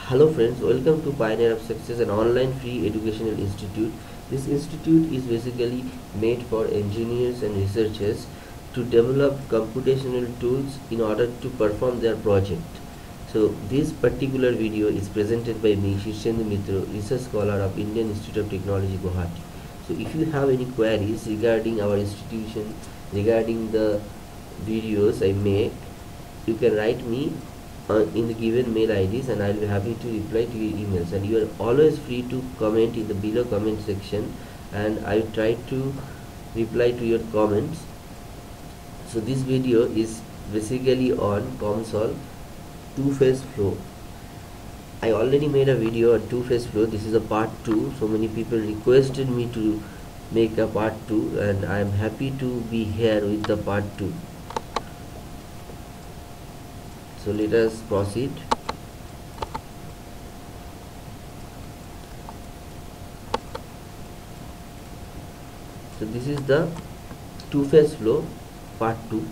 Hello friends, welcome to Pioneer of Success, an online free educational institute. This institute is basically made for engineers and researchers to develop computational tools in order to perform their project. So this particular video is presented by me, Shirsendu Mitra, research scholar of Indian Institute of Technology, Guwahati. So if you have any queries regarding our institution, regarding the videos I make, you can write me in the given mail IDs and I'll be happy to reply to your emails, and you are always free to comment in the below comment section and I try to reply to your comments. So this video is basically on COMSOL two-phase flow. I already made a video on two-phase flow. This is a part 2. So many people requested me to make a part 2 and I am happy to be here with the part 2. So let us proceed. So this is the two-phase flow part 2.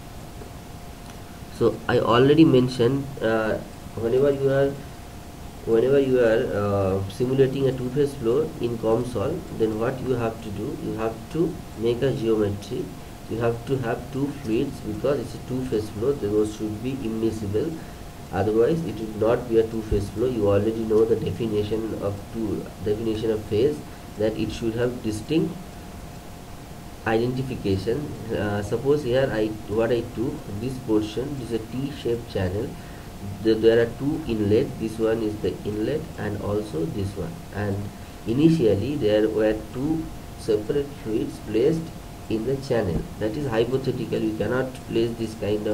So I already mentioned whenever you are simulating a two-phase flow in COMSOL, then what you have to do, you have to make a geometry. You have to have two fluids because it's a two-phase flow. Those should be immiscible, otherwise it would not be a two-phase flow. You already know the definition of phase, that it should have distinct identification. Suppose here what I took this portion, this is a T-shaped channel. There are two inlet. This one is the inlet and also this one, and initially there were two separate fluids placed in the channel. That is hypothetical. You cannot create this kind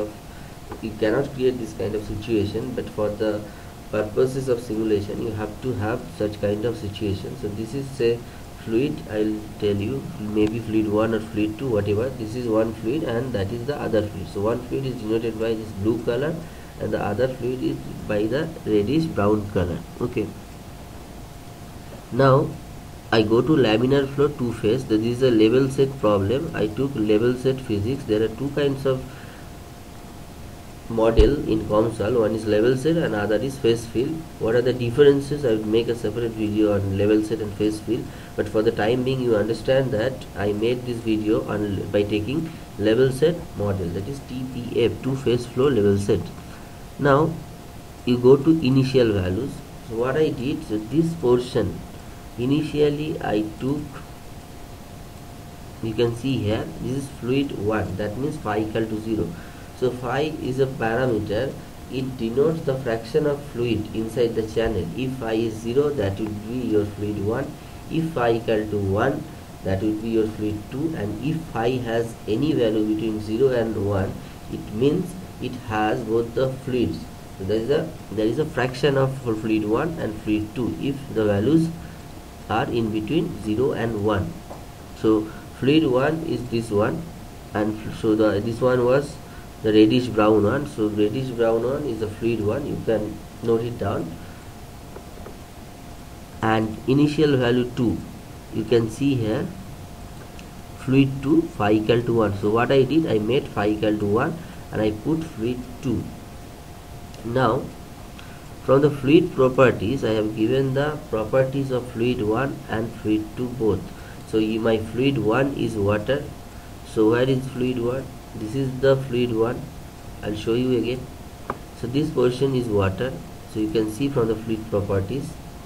of situation, but for the purposes of simulation you have to have such kind of situation. So this is a fluid, I'll tell you, maybe fluid 1 or fluid 2, whatever. This is one fluid and that is the other fluid. So one fluid is denoted by this blue color and the other fluid is by the reddish brown color. Okay, now I go to laminar flow two-phase. This is a level set problem. I took level set physics. There are two kinds of model in COMSOL. One is level set and other is phase field. What are the differences? I will make a separate video on level set and phase field, but for the time being you understand that I made this video on by taking level set model, that is TPF, two-phase flow level set. Now you go to initial values. So what I did, so this portion initially I took, you can see here, this is fluid 1, that means phi equal to 0. So phi is a parameter. It denotes the fraction of fluid inside the channel. If phi is 0, that would be your fluid 1. If phi equal to 1, that would be your fluid 2. And if phi has any value between 0 and 1, it means it has both the fluids. So there is a fraction of fluid 1 and fluid 2 if the values are in between 0 and 1. So fluid 1 is this one, and so this one was the reddish brown one. So reddish brown one is the fluid 1. You can note it down. And initial value 2, you can see here, fluid 2 phi equal to 1. So what I did, I made phi equal to 1 and I put fluid 2. Now from the fluid properties, I have given the properties of fluid 1 and fluid 2 both. So my fluid 1 is water. So where is fluid 1? This is the fluid 1. I'll show you again. So this portion is water. So you can see from the fluid properties.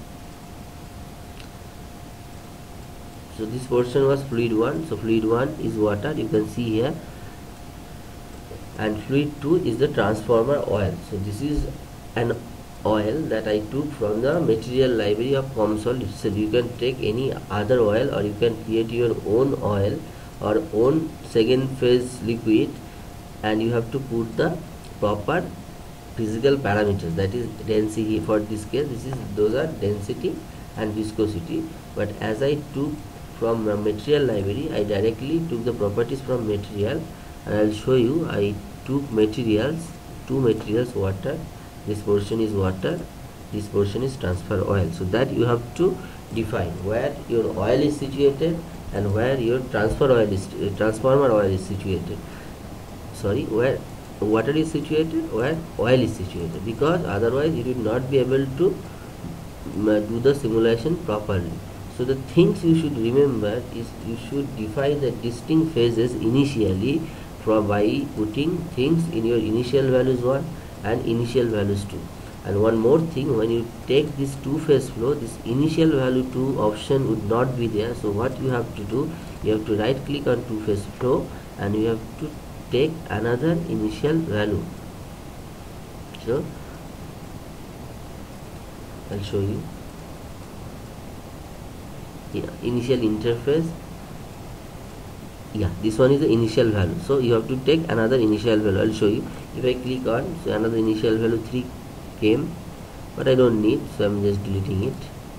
So this portion was fluid 1. So fluid 1 is water, you can see here. And fluid 2 is the transformer oil. So this is an oil that I took from the material library of COMSOL itself. You can take any other oil or you can create your own oil or own second phase liquid, and you have to put the proper physical parameters, that is density. For this case, those are density and viscosity. But as I took from a material library, I directly took the properties from material, and I'll show you. I took materials, two materials, water. This portion is water, this portion is transfer oil. So that you have to define where your oil is situated and where your transformer oil is situated. Where water is situated, where oil is situated, because otherwise you will not be able to do the simulation properly. So the things you should remember is you should define the distinct phases initially from by putting things in your initial values 1 and initial values 2. And one more thing, when you take this two-phase flow, this initial value 2 option would not be there. So what you have to do, you have to right click on two-phase flow and you have to take another initial value. So I'll show you. Yeah, initial interface. Yeah, this one is the initial value, so you have to take another initial value. I'll show you. If I click on, so another initial value 3 came, but I don't need, so I'm just deleting it.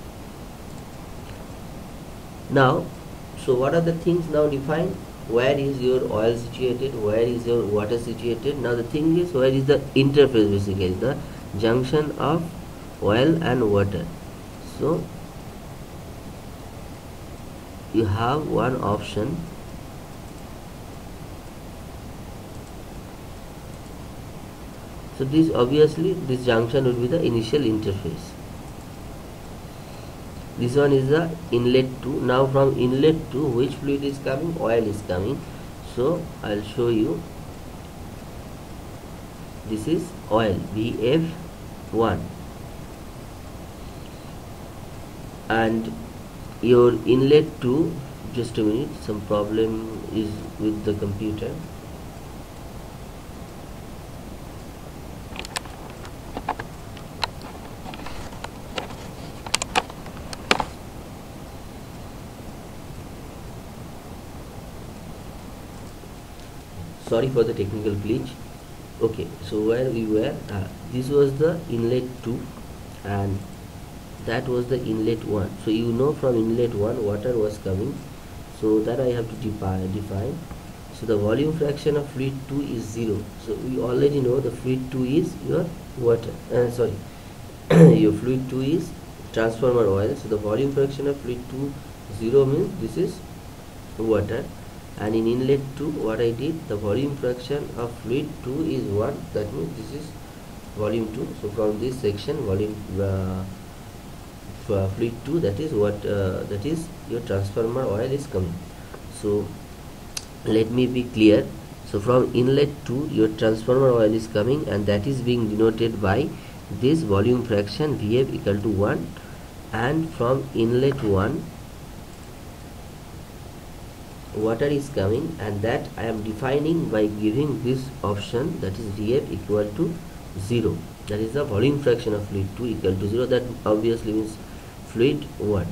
Now, so what are the things now defined? Where is your oil situated, where is your water situated? Now the thing is, where is the interface, basically the junction of oil and water. So you have one option, so this obviously this junction will be the initial interface. This one is the inlet 2. Now from inlet 2, which fluid is coming? Oil is coming. So I'll show you. This is oil, BF1, and your inlet 2, just a minute, some problem is with the computer. Sorry for the technical glitch. Okay, so where we were, this was the inlet 2 and that was the inlet 1. So you know from inlet 1 water was coming, so that I have to define. So the volume fraction of fluid 2 is 0. So we already know the fluid 2 is your water, your fluid 2 is transformer oil. So the volume fraction of fluid 2 0 means this is water. And in inlet 2, what I did, the volume fraction of fluid 2 is 1, that means this is volume 2. So from this section, volume fluid 2, that is what that is your transformer oil is coming. So let me be clear. So from inlet 2, your transformer oil is coming, and that is being denoted by this volume fraction VF equal to 1. And from inlet 1, water is coming, and that I am defining by giving this option, that is VF equal to 0. That is the volume fraction of fluid 2 equal to 0. That obviously means fluid 1.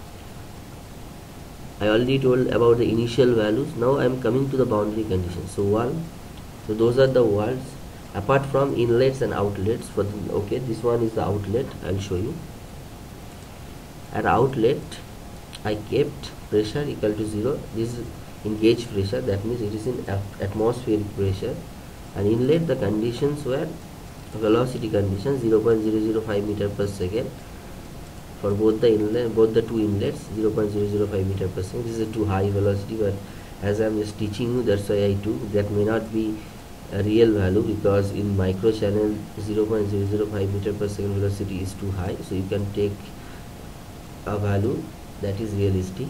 I already told about the initial values. Now I am coming to the boundary conditions. So one, so those are the words apart from inlets and outlets. For the, okay, this one is the outlet. I'll show you. At outlet, I kept pressure equal to 0. This is in gauge pressure, that means it is in atmospheric pressure. And inlet, the conditions were velocity conditions 0.005 meter per second for both the inlet, both the two inlets, 0.005 meter per second. This is a too high velocity, but as I am just teaching you, that's why I took. That may not be a real value, because in micro channel 0.005 meter per second velocity is too high, so you can take a value that is realistic.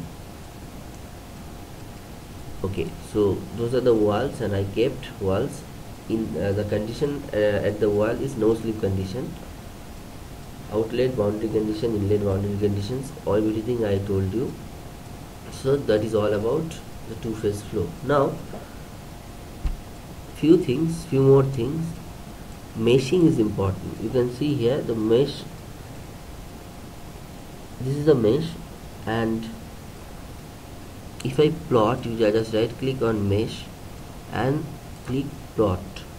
Okay, so those are the walls, and I kept walls in the condition at the wall is no slip condition, outlet boundary condition, inlet boundary conditions, everything I told you. So that is all about the two-phase flow. Now few more things. Meshing is important. You can see here the mesh, this is the mesh, and if I plot, you just right click on mesh and click plot.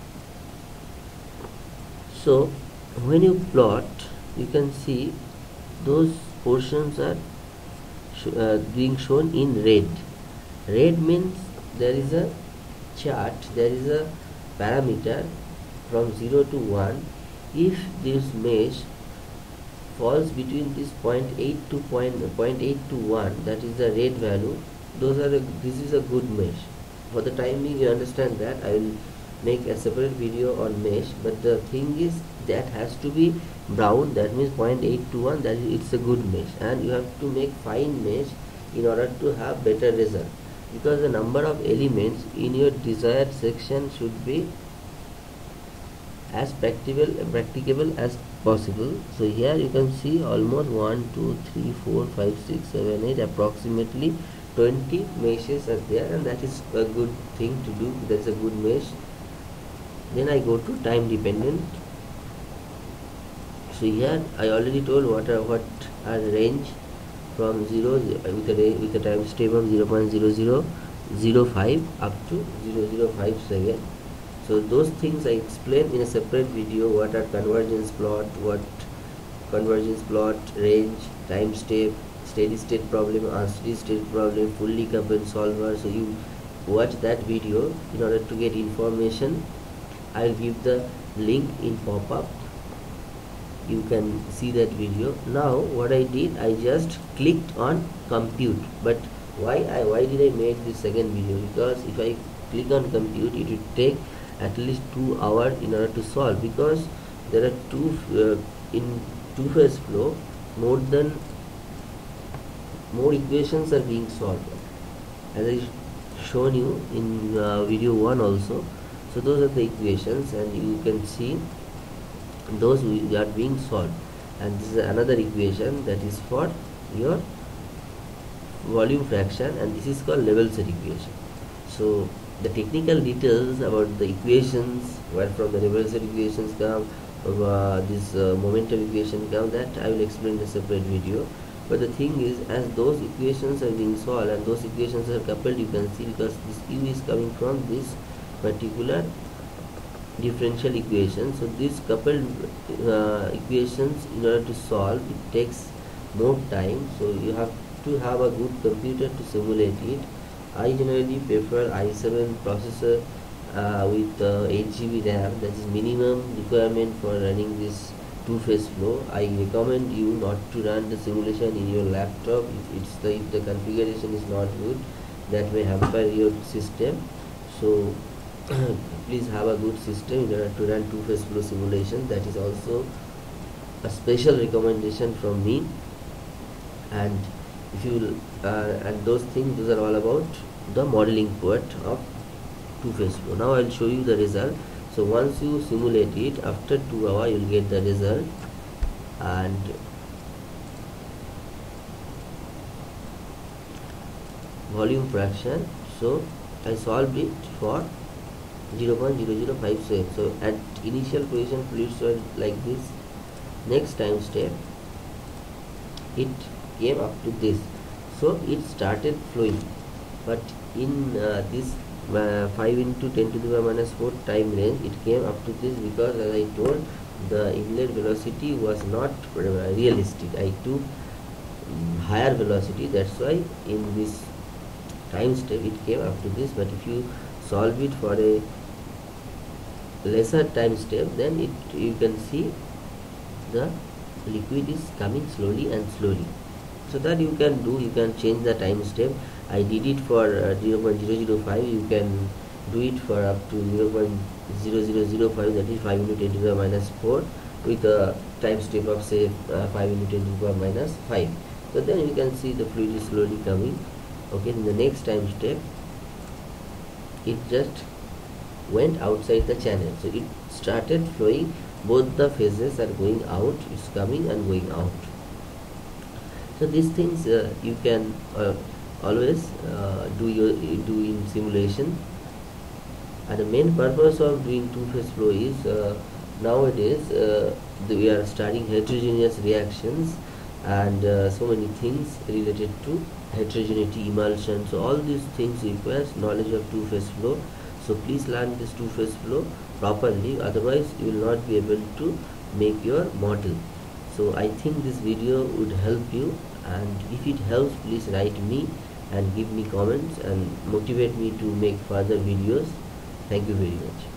So when you plot, you can see those portions are being shown in red. Red means there is a chart, there is a parameter from 0 to 1. If this mesh falls between this 0.8 to 0.8 to 1, that is the red value, this is a good mesh. For the time being, you understand that. I will make a separate video on mesh, but the thing is that has to be brown, that means 0.821, that is, it's a good mesh, and you have to make fine mesh in order to have better result, because the number of elements in your desired section should be as practicable as possible. So here you can see almost 1 2 3 4 5 6 7 8 approximately 20 meshes are there, and that is a good thing to do. That's a good mesh. Then I go to time dependent. So here I already told what are range from 0 with a time step of 0.0005 up to 0057. So those things I explained in a separate video. What are convergence plot, range, time step, steady state problem, unsteady state problem, fully coupled solver. So you watch that video in order to get information. I'll give the link in pop-up. You can see that video. Now what I did, I just clicked on compute. But why did I make this second video? Because if I click on compute, it will take at least 2 hours in order to solve, because there are in two-phase flow more equations are being solved, as I shown you in video 1 also. So those are the equations, and you can see those are being solved, and this is another equation that is for your volume fraction, and this is called level set equation. So the technical details about the equations, where from the level set equations come, this momentum equation come, that I will explain in a separate video. But the thing is, as those equations are being solved and those equations are coupled, you can see, because this u is coming from this particular differential equation. So these coupled equations, in order to solve, it takes more time, so you have to have a good computer to simulate it. I generally prefer i7 processor with 8 GB RAM. That is minimum requirement for running this two-phase flow. I recommend you not to run the simulation in your laptop if the configuration is not good. That may hamper your system. So please have a good system in order to run two-phase flow simulation. That is also a special recommendation from me. And if you and those are all about the modeling part of two-phase flow. Now I'll show you the result. So once you simulate it, after 2 hours you'll get the result. And volume fraction, so I solved it for 0.0057. so at initial position fluids were like this. Next time step, it came up to this, so it started flowing. But in this 5 into 10 to the power minus 4 time range, it came up to this, because as I told, the inlet velocity was not realistic. I took higher velocity, that's why in this time step it came up to this. But if you solve it for a lesser time step, then you can see the liquid is coming slowly and slowly. So that you can change the time step. I did it for 0.005. You can do it for up to 0.0005, that is 5 into 10 to the power minus 4, with a time step of say 5 into 10 to the power minus 5. So then you can see the fluid is slowly coming. Okay, in the next time step, it just went outside the channel, so it started flowing. Both the phases are going out, it's coming and going out. So these things you can always do in simulation. And the main purpose of doing two-phase flow is nowadays we are studying heterogeneous reactions and so many things related to heterogeneity, emulsion. So all these things requires knowledge of two-phase flow. So please learn this two-phase flow properly, otherwise you will not be able to make your model. So I think this video would help you, and if it helps, please write me and give me comments and motivate me to make further videos. Thank you very much.